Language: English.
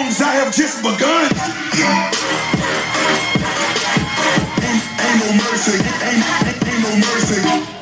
wrongs, I have just begun. Ain't no mercy, ain't no mercy.